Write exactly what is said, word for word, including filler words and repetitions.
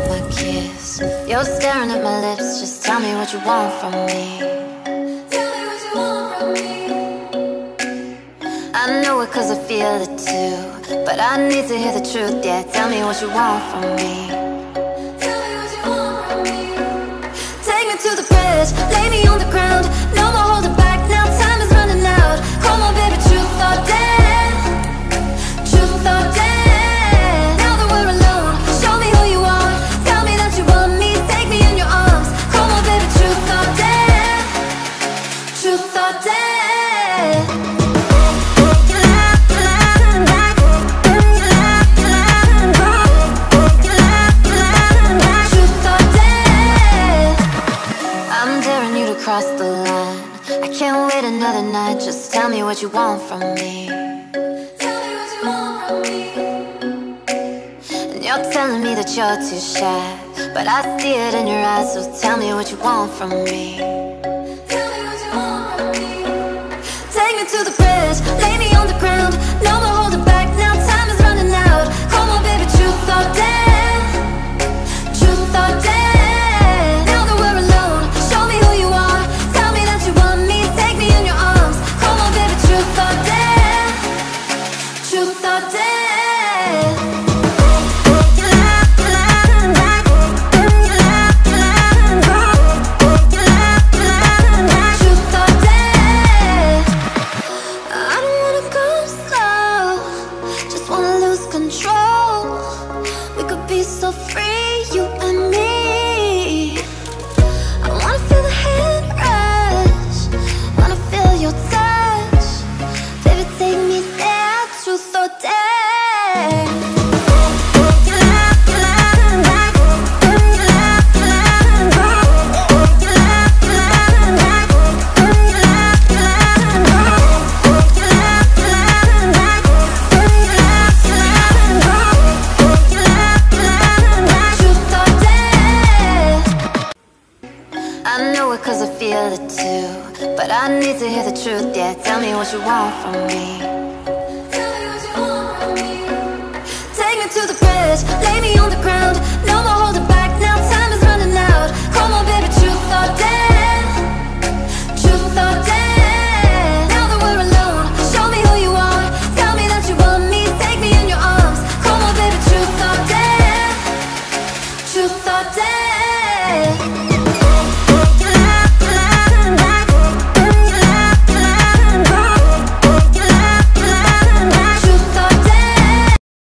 my kiss. You're staring at my lips, just tell me what you want from me. Tell me what you want from me. I know it cause I feel it too, but I need to hear the truth, yeah. Tell me what you want from me. Tell me what you want from me. Take me to the bridge, lay me on the ground. No more holding back, now time is running out. Come on baby, truth or dare. Truth or dare. Now that we're alone, show me who you are. Tell me that you want me, take me in your arms. Come on baby, truth or dare. Truth or dare. Cross the line, I can't wait another night. Just tell me what you want from me. Tell me what you want from me. And you're telling me that you're too shy, but I see it in your eyes. So tell me what you want from me. Tell me what you want from me. Take me to the bridge, lay me on the ground. No more holding back, now time is running out. Come on baby, truth or dare. Truth or dare. Cause I feel it too, but I need to hear the truth, yeah. Tell me what you want from me. Tell me what you want from me. Take me to the bridge, lay me on the ground. No more holding back, now time is running out. Come on baby, truth or dare. Truth or dare. Now that we're alone, show me who you are. Tell me that you want me, take me in your arms. Come on baby, truth or dare. Truth or dare.